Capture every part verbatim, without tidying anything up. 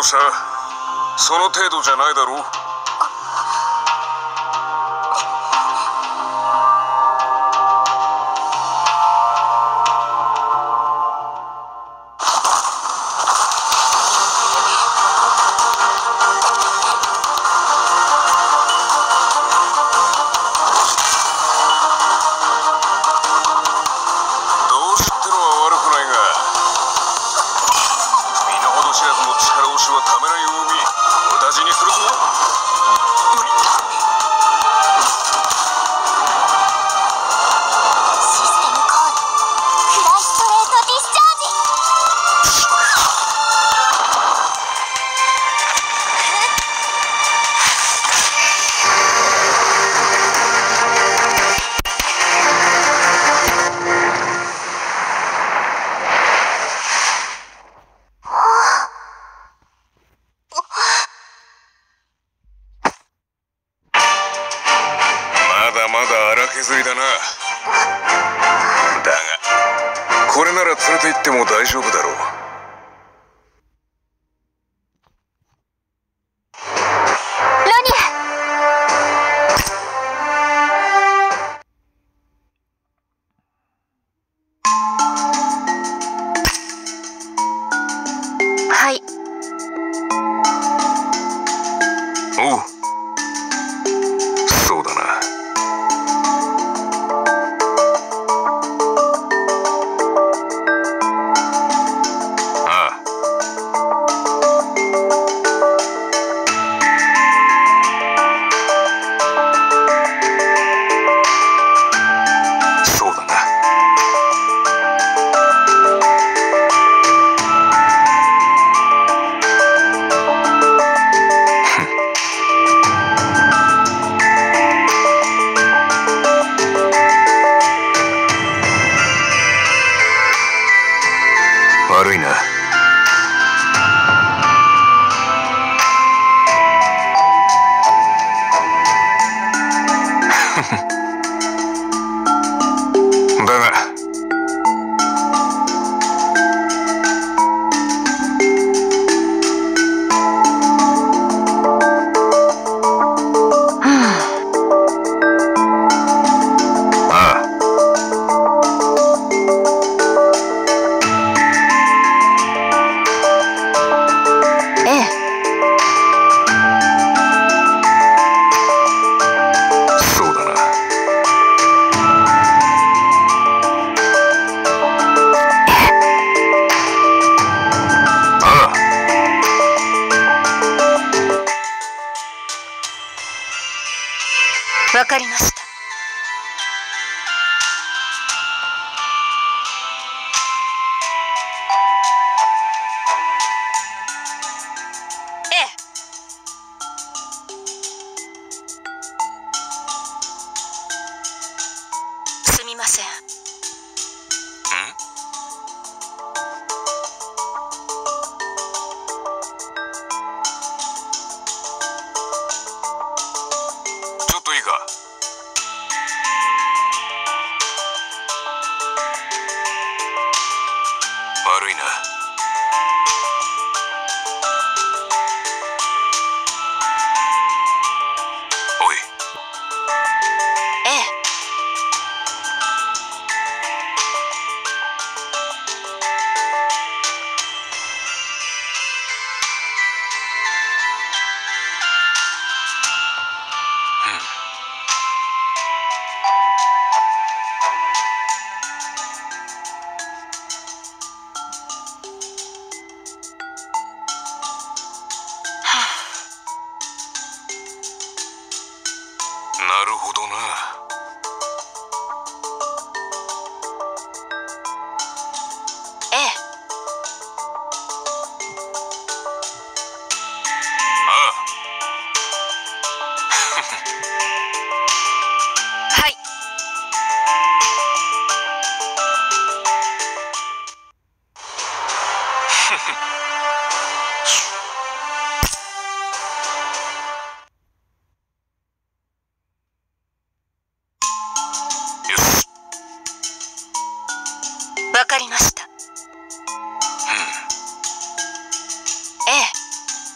さ、その程度じゃないだろう。削りだな。だがこれなら連れて行っても大丈夫だろう。 はい。 おう、そうだな。悪いな。だがわかりました。ええ。すみません。ん？ ちょっといいか。悪いな。おい。 ええ。 なるほどな。 ええ。 ああ。 はい。わかりました。ええ。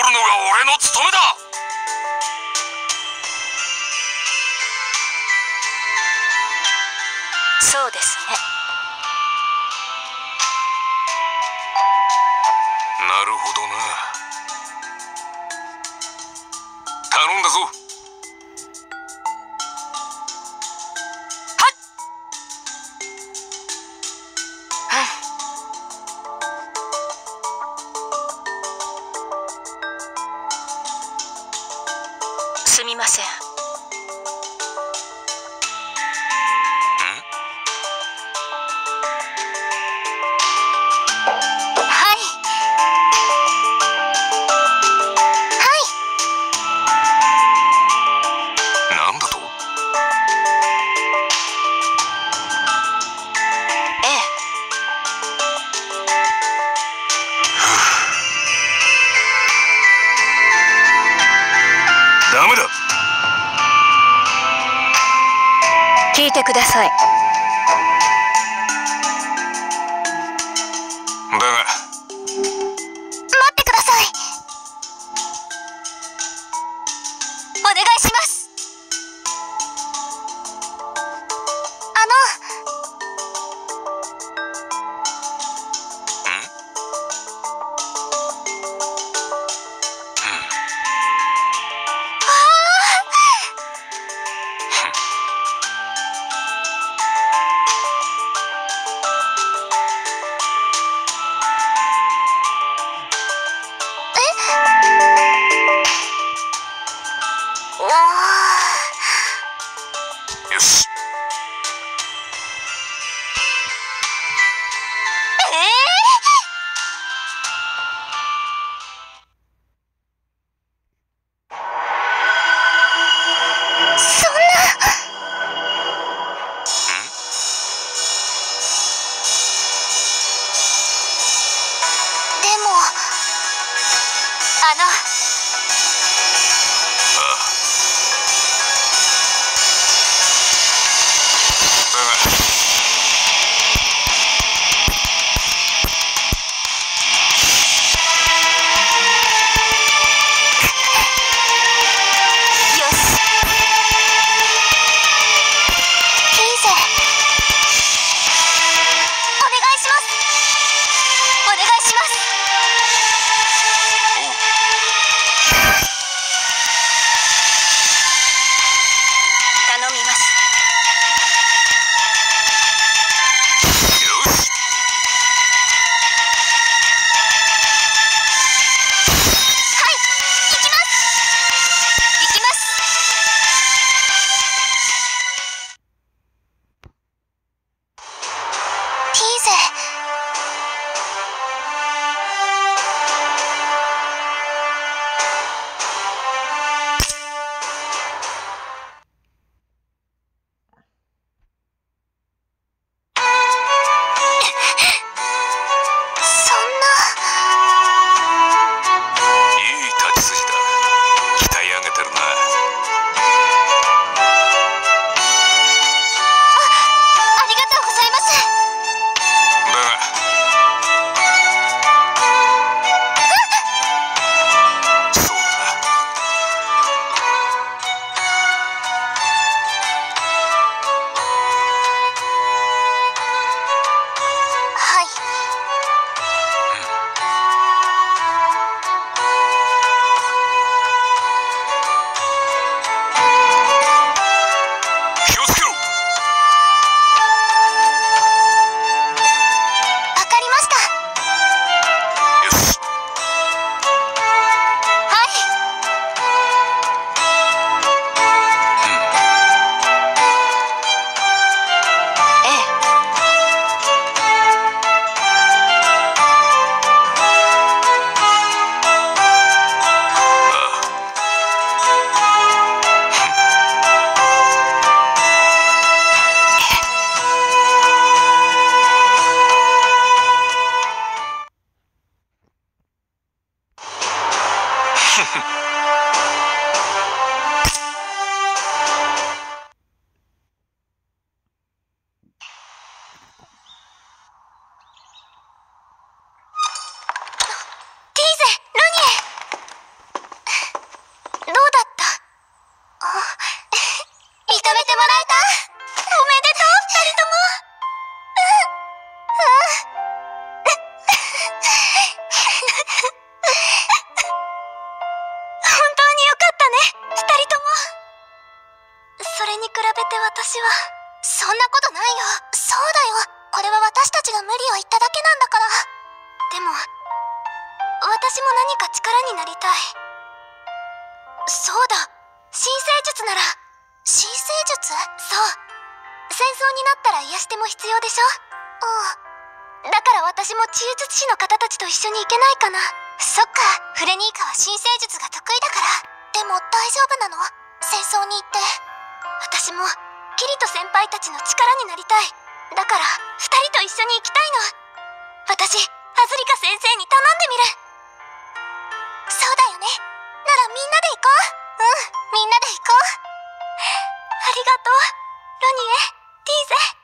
るのが俺の務めだ。 そうですね。 なるほどな。頼んだぞ。 はっ。うん。すみません。 ダメだ。 聞いてください。 だが待ってください。お願いします。あのよし。 えー、そんな。でもあのに比べて私は。そんなことないよ。そうだよ、これは私たちが無理を言っただけなんだから。でも私も何か力になりたい。そうだ、新生術なら。新生術？そう、戦争になったら癒しても必要でしょ。うん、だから私も治癒術師の方たちと一緒に行けないかな。そっか、フレニーカは新生術が得意だから。でも大丈夫なの？戦争に行って。私もキリト先輩たちの力になりたい。だから二人と一緒に行きたいの。私アズリカ先生に頼んでみる。そうだよね。ならみんなで行こう。うん、みんなで行こう。ありがとう、ロニエ、ティーゼ。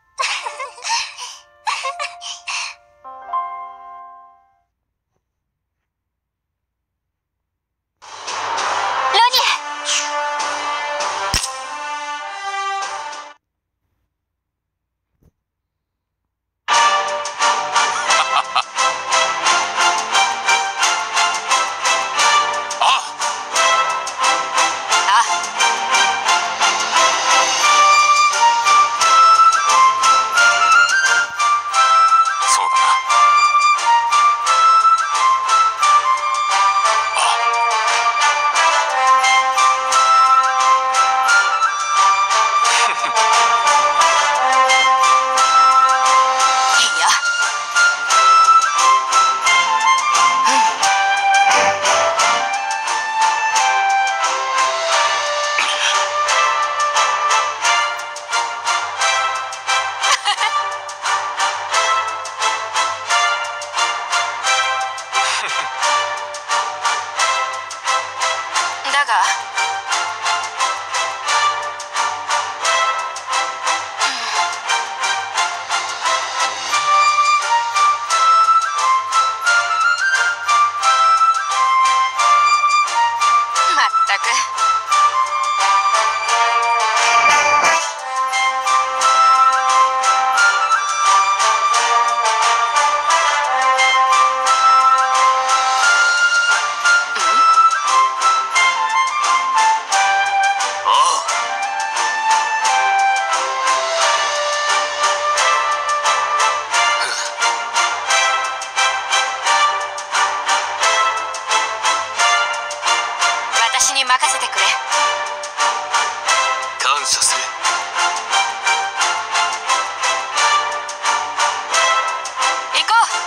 だが、まったく。私に任せてくれ。 感謝する。 行こう。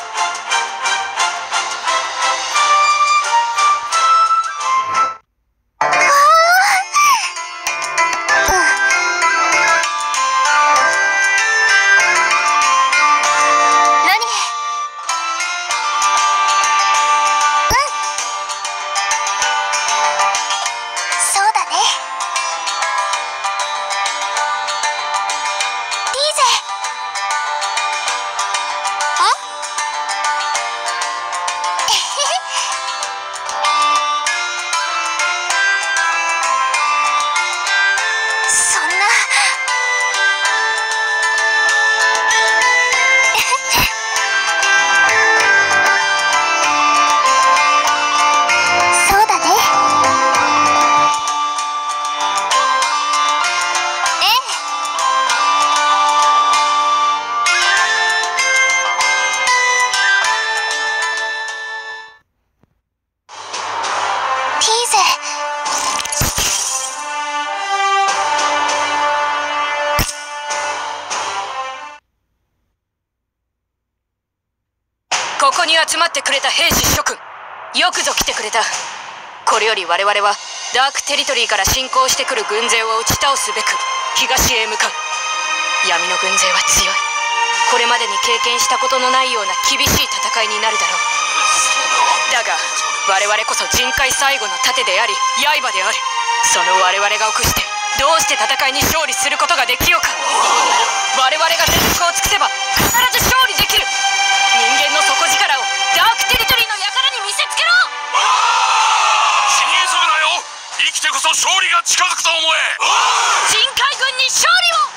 ここに集まってくれた兵士諸君、よくぞ来てくれた。これより我々はダークテリトリーから侵攻してくる軍勢を打ち倒すべく東へ向かう。闇の軍勢は強い。これまでに経験したことのないような厳しい戦いになるだろう。だが我々こそ人界最後の盾であり刃である。その我々が臆してどうして戦いに勝利することができようか。我々が全力を尽くせば必ず勝利できる。人間の底力をダークテリトリーの輩に見せつけろ。 死に急ぐなよ。生きてこそ勝利が近づくと思え。 人海軍に勝利を。